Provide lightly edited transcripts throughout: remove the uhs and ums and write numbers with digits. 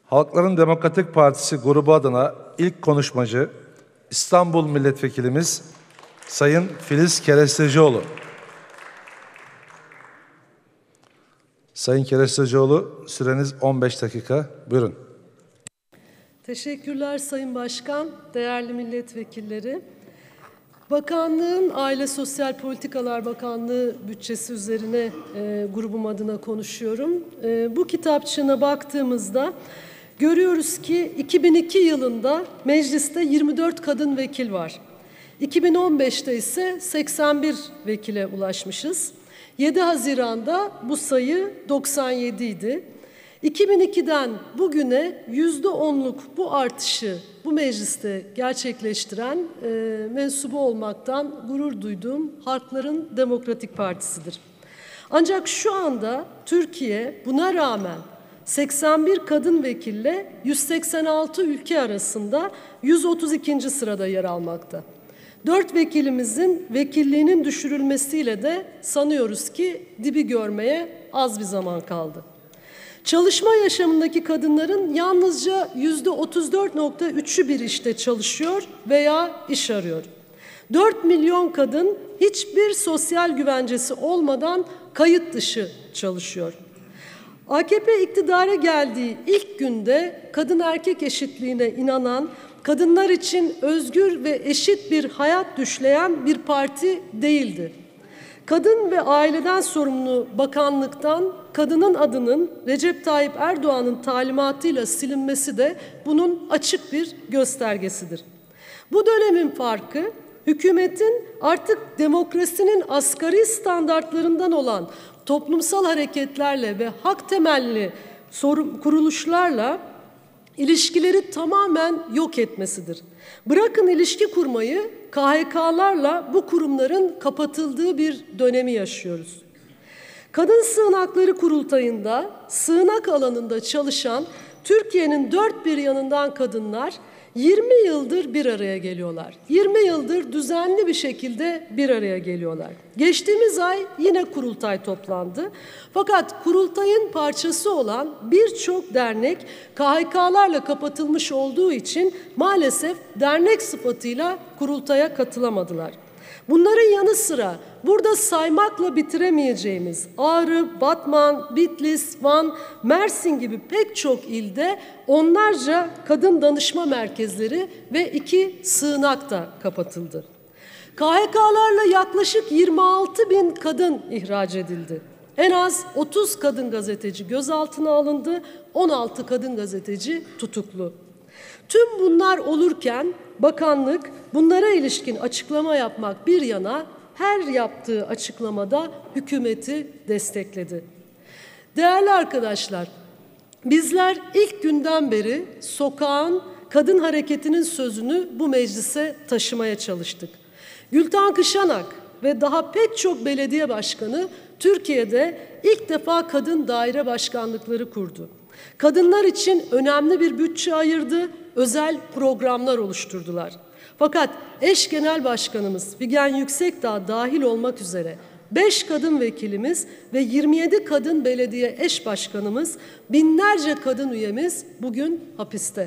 Halkların Demokratik Partisi grubu adına ilk konuşmacı İstanbul Milletvekilimiz Sayın Filiz Kerestecioğlu. Sayın Kerestecioğlu, süreniz 15 dakika. Buyurun. Teşekkürler Sayın Başkan, değerli milletvekilleri. Bakanlığın Aile Sosyal Politikalar Bakanlığı bütçesi üzerine grubum adına konuşuyorum. Bu kitapçığına baktığımızda görüyoruz ki 2002 yılında mecliste 24 kadın vekil var. 2015'te ise 81 vekile ulaşmışız. 7 Haziran'da bu sayı 97 idi. 2002'den bugüne %10'luk bu artışı bu mecliste gerçekleştiren mensubu olmaktan gurur duyduğum Halkların Demokratik Partisi'dir. Ancak şu anda Türkiye buna rağmen 81 kadın vekille 186 ülke arasında 132. sırada yer almakta. 4 vekilimizin vekilliğinin düşürülmesiyle de sanıyoruz ki dibi görmeye az bir zaman kaldı. Çalışma yaşamındaki kadınların yalnızca %34,3'ü bir işte çalışıyor veya iş arıyor. 4 milyon kadın hiçbir sosyal güvencesi olmadan kayıt dışı çalışıyor. AKP iktidara geldiği ilk günde kadın erkek eşitliğine inanan, kadınlar için özgür ve eşit bir hayat düşleyen bir parti değildi. Kadın ve aileden sorumlu bakanlıktan kadının adının Recep Tayyip Erdoğan'ın talimatıyla silinmesi de bunun açık bir göstergesidir. Bu dönemin farkı, hükümetin artık demokrasinin asgari standartlarından olan toplumsal hareketlerle ve hak temelli kuruluşlarla ilişkileri tamamen yok etmesidir. Bırakın ilişki kurmayı, KHK'larla bu kurumların kapatıldığı bir dönemi yaşıyoruz. Kadın Sığınakları Kurultayı'nda, sığınak alanında çalışan Türkiye'nin dört bir yanından kadınlar 20 yıldır bir araya geliyorlar. 20 yıldır düzenli bir şekilde bir araya geliyorlar. Geçtiğimiz ay yine kurultay toplandı. Fakat kurultayın parçası olan birçok dernek KHK'larla kapatılmış olduğu için maalesef dernek sıfatıyla kurultaya katılamadılar. Bunların yanı sıra burada saymakla bitiremeyeceğimiz Ağrı, Batman, Bitlis, Van, Mersin gibi pek çok ilde onlarca kadın danışma merkezleri ve 2 sığınak da kapatıldı. KHK'larla yaklaşık 26 bin kadın ihraç edildi. En az 30 kadın gazeteci gözaltına alındı, 16 kadın gazeteci tutuklu. Tüm bunlar olurken bakanlık bunlara ilişkin açıklama yapmak bir yana her yaptığı açıklamada hükümeti destekledi. Değerli arkadaşlar, bizler ilk günden beri sokağın, kadın hareketinin sözünü bu meclise taşımaya çalıştık. Gülten Kışanak ve daha pek çok belediye başkanı Türkiye'de ilk defa kadın daire başkanlıkları kurdu. Kadınlar için önemli bir bütçe ayırdı, özel programlar oluşturdular. Fakat eş genel başkanımız Figen Yüksekdağ dahil olmak üzere 5 kadın vekilimiz ve 27 kadın belediye eş başkanımız, binlerce kadın üyemiz bugün hapiste.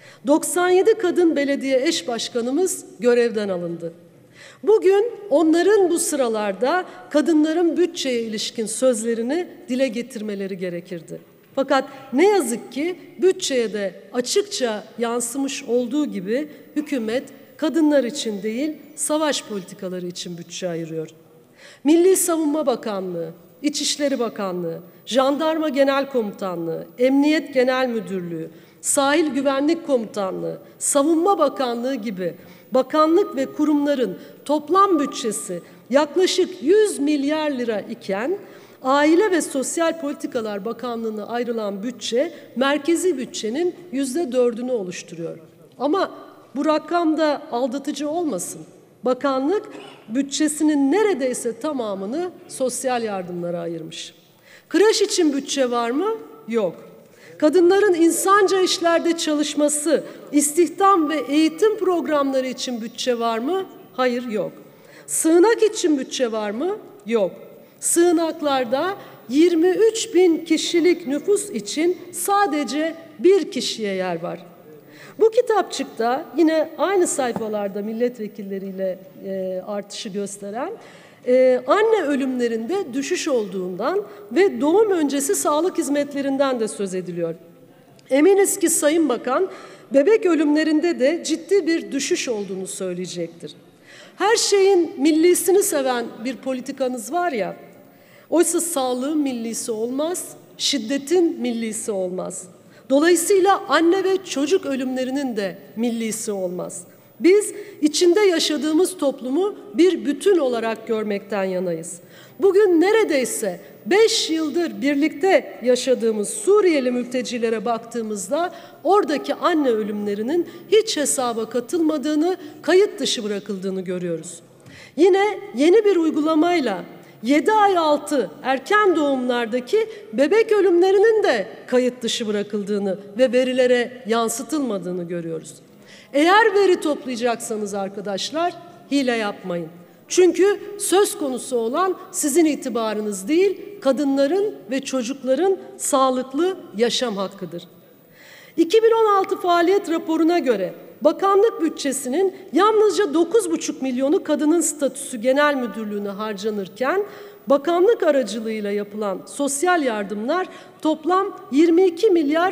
97 kadın belediye eş başkanımız görevden alındı. Bugün onların bu sıralarda kadınların bütçeye ilişkin sözlerini dile getirmeleri gerekirdi. Fakat ne yazık ki bütçeye de açıkça yansımış olduğu gibi hükümet kadınlar için değil, savaş politikaları için bütçe ayırıyor. Milli Savunma Bakanlığı, İçişleri Bakanlığı, Jandarma Genel Komutanlığı, Emniyet Genel Müdürlüğü, Sahil Güvenlik Komutanlığı, Savunma Bakanlığı gibi bakanlık ve kurumların toplam bütçesi yaklaşık 100 milyar lira iken Aile ve Sosyal Politikalar Bakanlığı'na ayrılan bütçe merkezi bütçenin %4'ünü oluşturuyor. Ama bu rakam da aldatıcı olmasın. Bakanlık bütçesinin neredeyse tamamını sosyal yardımlara ayırmış. Kreş için bütçe var mı? Yok. Kadınların insanca işlerde çalışması, istihdam ve eğitim programları için bütçe var mı? Hayır, yok. Sığınak için bütçe var mı? Yok. Sığınaklarda 23 bin kişilik nüfus için sadece bir kişiye yer var. Bu kitapçıkta yine aynı sayfalarda milletvekilleriyle artışı gösteren anne ölümlerinde düşüş olduğundan ve doğum öncesi sağlık hizmetlerinden de söz ediliyor. Eminiz ki Sayın Bakan bebek ölümlerinde de ciddi bir düşüş olduğunu söyleyecektir. Her şeyin millisini seven bir politikanız var ya, oysa sağlığın millisi olmaz, şiddetin millisi olmaz. Dolayısıyla anne ve çocuk ölümlerinin de millisi olmaz. Biz içinde yaşadığımız toplumu bir bütün olarak görmekten yanayız. Bugün neredeyse 5 yıldır birlikte yaşadığımız Suriyeli mültecilere baktığımızda oradaki anne ölümlerinin hiç hesaba katılmadığını, kayıt dışı bırakıldığını görüyoruz. Yine yeni bir uygulamayla 7 ay altı erken doğumlardaki bebek ölümlerinin de kayıt dışı bırakıldığını ve verilere yansıtılmadığını görüyoruz. Eğer veri toplayacaksanız arkadaşlar hile yapmayın. Çünkü söz konusu olan sizin itibarınız değil, kadınların ve çocukların sağlıklı yaşam hakkıdır. 2016 faaliyet raporuna göre bakanlık bütçesinin yalnızca 9,5 milyonu kadının statüsü genel müdürlüğüne harcanırken bakanlık aracılığıyla yapılan sosyal yardımlar toplam 22 milyar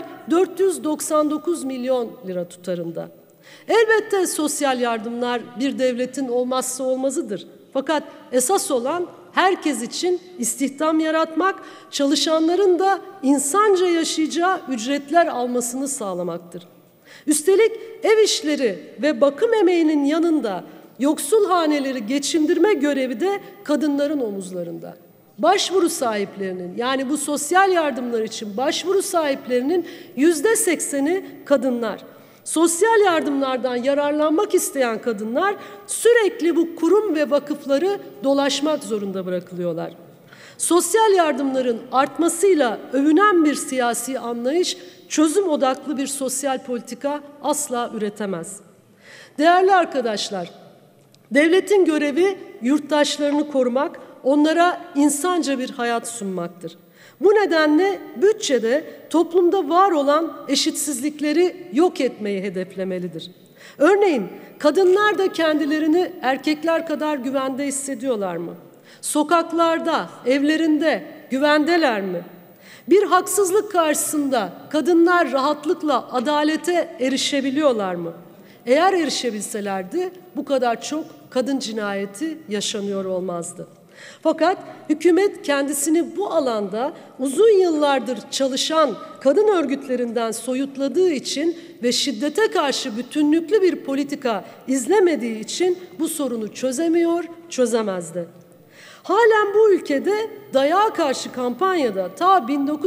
499 milyon lira tutarında. Elbette sosyal yardımlar bir devletin olmazsa olmazıdır. Fakat esas olan herkes için istihdam yaratmak, çalışanların da insanca yaşayacağı ücretler almasını sağlamaktır. Üstelik ev işleri ve bakım emeğinin yanında yoksul haneleri geçindirme görevi de kadınların omuzlarında. Başvuru sahiplerinin, yani bu sosyal yardımlar için başvuru sahiplerinin %80'i kadınlar. Sosyal yardımlardan yararlanmak isteyen kadınlar sürekli bu kurum ve vakıfları dolaşmak zorunda bırakılıyorlar. Sosyal yardımların artmasıyla övünen bir siyasi anlayış, çözüm odaklı bir sosyal politika asla üretemez. Değerli arkadaşlar, devletin görevi yurttaşlarını korumak, onlara insanca bir hayat sunmaktır. Bu nedenle bütçede toplumda var olan eşitsizlikleri yok etmeyi hedeflemelidir. Örneğin kadınlar da kendilerini erkekler kadar güvende hissediyorlar mı? Sokaklarda, evlerinde güvendeler mi? Bir haksızlık karşısında kadınlar rahatlıkla adalete erişebiliyorlar mı? Eğer erişebilselerdi bu kadar çok kadın cinayeti yaşanıyor olmazdı. Fakat hükümet kendisini bu alanda uzun yıllardır çalışan kadın örgütlerinden soyutladığı için ve şiddete karşı bütünlüklü bir politika izlemediği için bu sorunu çözemiyor, çözemezdi. Halen bu ülkede dayağa karşı kampanyada ta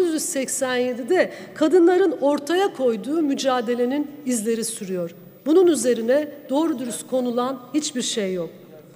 1987'de kadınların ortaya koyduğu mücadelenin izleri sürüyor. Bunun üzerine doğru dürüst konulan hiçbir şey yok.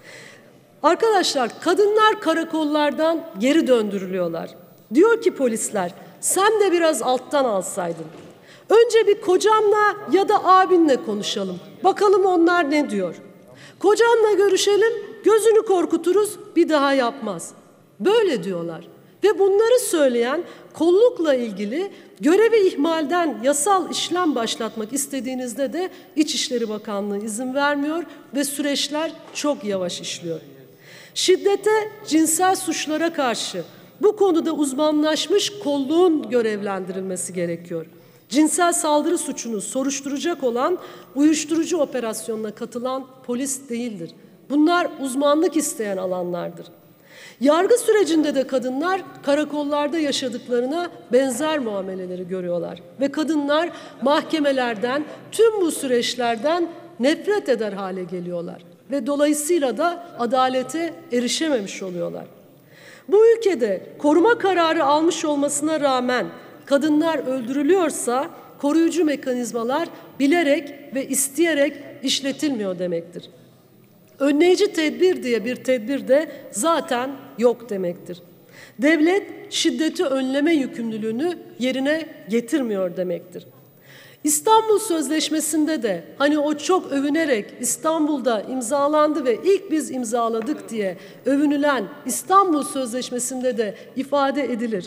Arkadaşlar, kadınlar karakollardan geri döndürülüyorlar. Diyor ki polisler, sen de biraz alttan alsaydın. Önce bir kocanla ya da abinle konuşalım. Bakalım onlar ne diyor. Kocanla görüşelim, gözünü korkuturuz, bir daha yapmaz. Böyle diyorlar. Ve bunları söyleyen kollukla ilgili görevi ihmalden yasal işlem başlatmak istediğinizde de İçişleri Bakanlığı izin vermiyor ve süreçler çok yavaş işliyor. Şiddete, cinsel suçlara karşı bu konuda uzmanlaşmış kolluğun görevlendirilmesi gerekiyor. Cinsel saldırı suçunu soruşturacak olan uyuşturucu operasyonuna katılan polis değildir. Bunlar uzmanlık isteyen alanlardır. Yargı sürecinde de kadınlar karakollarda yaşadıklarına benzer muameleleri görüyorlar. Ve kadınlar mahkemelerden, tüm bu süreçlerden nefret eder hale geliyorlar. Ve dolayısıyla da adalete erişememiş oluyorlar. Bu ülkede koruma kararı almış olmasına rağmen kadınlar öldürülüyorsa koruyucu mekanizmalar bilerek ve isteyerek işletilmiyor demektir. Önleyici tedbir diye bir tedbir de zaten yok demektir. Devlet şiddeti önleme yükümlülüğünü yerine getirmiyor demektir. İstanbul Sözleşmesi'nde de hani o çok övünerek İstanbul'da imzalandı ve ilk biz imzaladık diye övünülen İstanbul Sözleşmesi'nde de ifade edilir.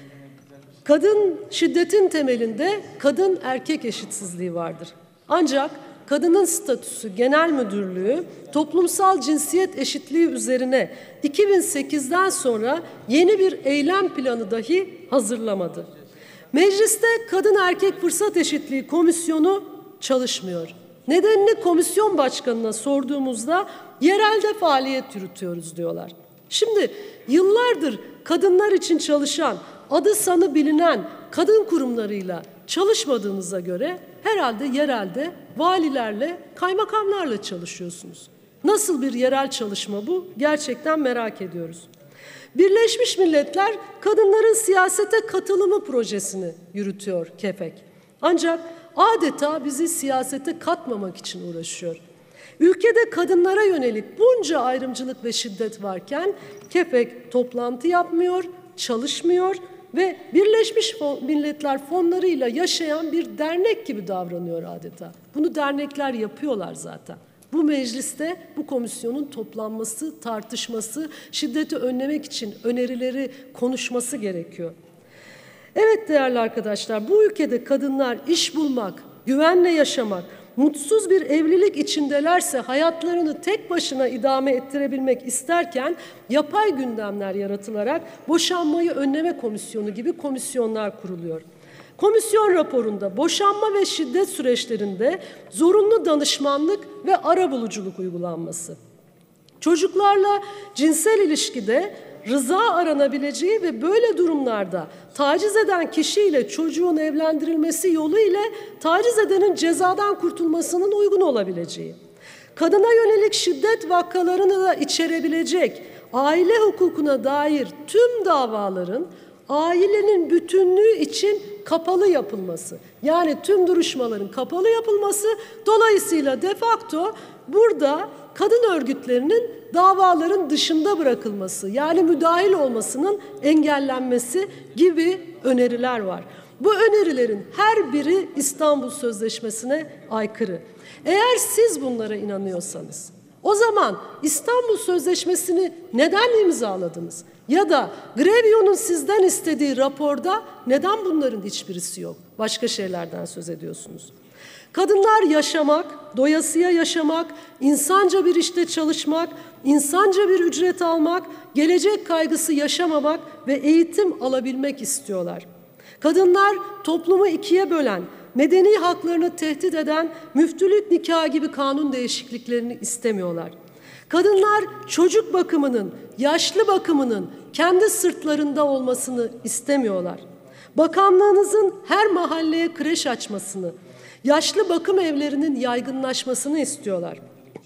Kadın şiddetin temelinde kadın erkek eşitsizliği vardır. Ancak Kadının Statüsü Genel Müdürlüğü toplumsal cinsiyet eşitliği üzerine 2008'den sonra yeni bir eylem planı dahi hazırlamadı. Mecliste Kadın Erkek Fırsat Eşitliği Komisyonu çalışmıyor. Nedenini komisyon başkanına sorduğumuzda yerelde faaliyet yürütüyoruz diyorlar. Şimdi yıllardır kadınlar için çalışan, adı sanı bilinen kadın kurumlarıyla çalışmadığınıza göre herhalde yerelde valilerle, kaymakamlarla çalışıyorsunuz. Nasıl bir yerel çalışma bu? Gerçekten merak ediyoruz. Birleşmiş Milletler kadınların siyasete katılımı projesini yürütüyor KEFEK. Ancak adeta bizi siyasete katmamak için uğraşıyor. Ülkede kadınlara yönelik bunca ayrımcılık ve şiddet varken KEFEK toplantı yapmıyor, çalışmıyor ve Birleşmiş Milletler fonlarıyla yaşayan bir dernek gibi davranıyor adeta. Bunu dernekler yapıyorlar zaten. Bu mecliste bu komisyonun toplanması, tartışması, şiddeti önlemek için önerileri konuşması gerekiyor. Evet değerli arkadaşlar, bu ülkede kadınlar iş bulmak, güvenle yaşamak, mutsuz bir evlilik içindelerse hayatlarını tek başına idame ettirebilmek isterken yapay gündemler yaratılarak boşanmayı önleme komisyonu gibi komisyonlar kuruluyor. Komisyon raporunda boşanma ve şiddet süreçlerinde zorunlu danışmanlık ve arabuluculuk uygulanması, çocuklarla cinsel ilişkide rıza aranabileceği ve böyle durumlarda taciz eden kişiyle çocuğun evlendirilmesi yolu ile taciz edenin cezadan kurtulmasının uygun olabileceği, kadına yönelik şiddet vakalarını da içerebilecek aile hukukuna dair tüm davaların ailenin bütünlüğü için kapalı yapılması, yani tüm duruşmaların kapalı yapılması, dolayısıyla de facto burada kadın örgütlerinin davaların dışında bırakılması, yani müdahil olmasının engellenmesi gibi öneriler var. Bu önerilerin her biri İstanbul Sözleşmesi'ne aykırı. Eğer siz bunlara inanıyorsanız, o zaman İstanbul Sözleşmesi'ni neden imzaladınız? Ya da Grevio'nun sizden istediği raporda neden bunların hiçbirisi yok? Başka şeylerden söz ediyorsunuz. Kadınlar yaşamak, doyasıya yaşamak, insanca bir işte çalışmak, insanca bir ücret almak, gelecek kaygısı yaşamamak ve eğitim alabilmek istiyorlar. Kadınlar toplumu ikiye bölen, medeni haklarını tehdit eden müftülük nikahı gibi kanun değişikliklerini istemiyorlar. Kadınlar çocuk bakımının, yaşlı bakımının kendi sırtlarında olmasını istemiyorlar. Bakanlığınızın her mahalleye kreş açmasını, yaşlı bakım evlerinin yaygınlaşmasını istiyorlar.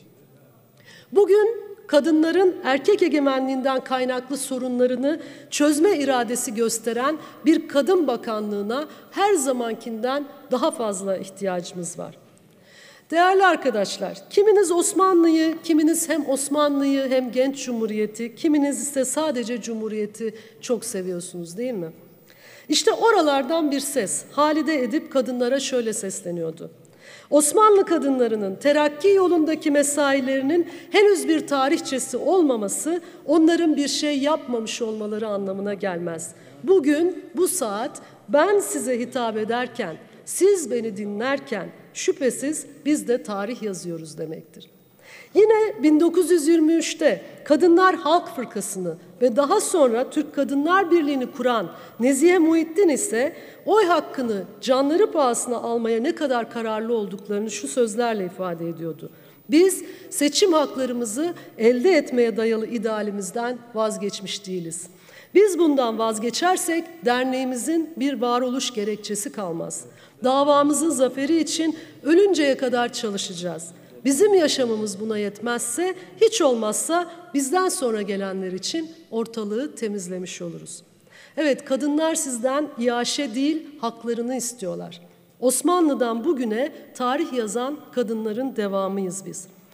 Bugün kadınların erkek egemenliğinden kaynaklı sorunlarını çözme iradesi gösteren bir kadın bakanlığına her zamankinden daha fazla ihtiyacımız var. Değerli arkadaşlar, kiminiz Osmanlı'yı, kiminiz hem Osmanlı'yı hem genç cumhuriyeti, kiminiz ise sadece cumhuriyeti çok seviyorsunuz değil mi? İşte oralardan bir ses, Halide Edip kadınlara şöyle sesleniyordu. Osmanlı kadınlarının terakki yolundaki mesailerinin henüz bir tarihçesi olmaması, onların bir şey yapmamış olmaları anlamına gelmez. Bugün, bu saat ben size hitap ederken, siz beni dinlerken şüphesiz biz de tarih yazıyoruz demektir. Yine 1923'te Kadınlar Halk Fırkası'nı ve daha sonra Türk Kadınlar Birliği'ni kuran Nezihe Muhittin ise oy hakkını canları pahasına almaya ne kadar kararlı olduklarını şu sözlerle ifade ediyordu. Biz seçim haklarımızı elde etmeye dayalı idealimizden vazgeçmiş değiliz. Biz bundan vazgeçersek derneğimizin bir varoluş gerekçesi kalmaz. Davamızın zaferi için ölünceye kadar çalışacağız. Bizim yaşamımız buna yetmezse, hiç olmazsa bizden sonra gelenler için ortalığı temizlemiş oluruz. Evet, kadınlar sizden iaşe değil, haklarını istiyorlar. Osmanlı'dan bugüne tarih yazan kadınların devamıyız biz.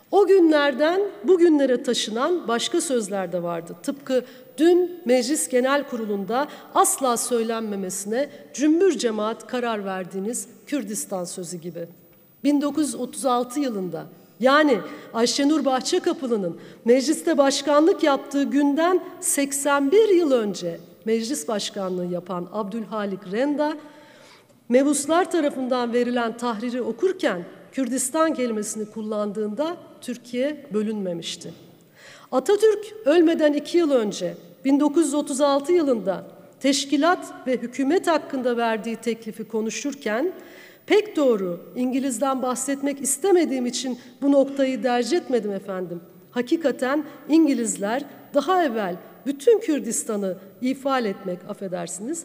O günlerden bugünlere taşınan başka sözler de vardı. Tıpkı dün Meclis Genel Kurulu'nda asla söylenmemesine cümbür cemaat karar verdiğiniz Kürdistan sözü gibi. 1936 yılında, yani Ayşenur Bahçekapılı'nın mecliste başkanlık yaptığı günden 81 yıl önce meclis başkanlığı yapan Abdülhalik Renda, mebuslar tarafından verilen tahriri okurken Kürdistan kelimesini kullandığında Türkiye bölünmemişti. Atatürk ölmeden 2 yıl önce 1936 yılında teşkilat ve hükümet hakkında verdiği teklifi konuşurken, pek doğru, İngiliz'den bahsetmek istemediğim için bu noktayı derc etmedim efendim. Hakikaten İngilizler daha evvel bütün Kürdistan'ı ifade etmek, affedersiniz.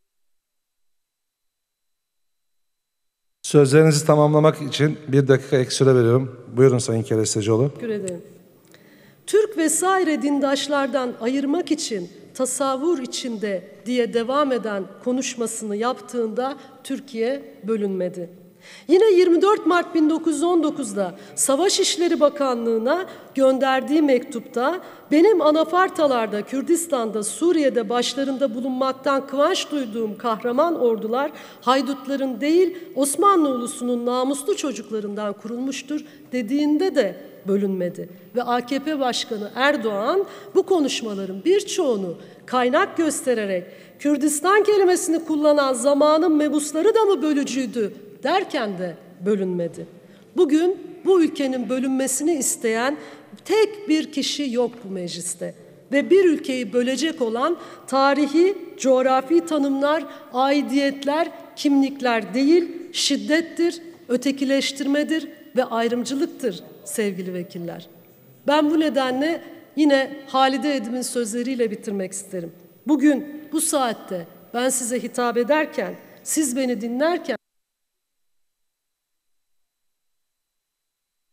Sözlerinizi tamamlamak için 1 dakika ek süre veriyorum. Buyurun Sayın Kerestecioğlu. Teşekkür ederim. Türk vesaire dindaşlardan ayırmak için tasavvur içinde diye devam eden konuşmasını yaptığında Türkiye bölünmedi. Yine 24 Mart 1919'da Savaş İşleri Bakanlığı'na gönderdiği mektupta benim anafartalarda, Kürdistan'da, Suriye'de başlarında bulunmaktan kıvanç duyduğum kahraman ordular haydutların değil Osmanlı ulusunun namuslu çocuklarından kurulmuştur dediğinde de bölünmedi. Ve AKP Başkanı Erdoğan bu konuşmaların birçoğunu kaynak göstererek Kürdistan kelimesini kullanan zamanın mebusları da mı bölücüydü derken de bölünmedi. Bugün bu ülkenin bölünmesini isteyen tek bir kişi yok bu mecliste. Ve bir ülkeyi bölecek olan tarihi, coğrafi tanımlar, aidiyetler, kimlikler değil, şiddettir, ötekileştirmedir ve ayrımcılıktır sevgili vekiller. Ben bu nedenle yine Halide Edip'in sözleriyle bitirmek isterim. Bugün bu saatte ben size hitap ederken, siz beni dinlerken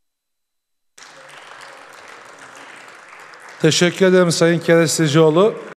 Teşekkür ederim Sayın Kerestecioğlu.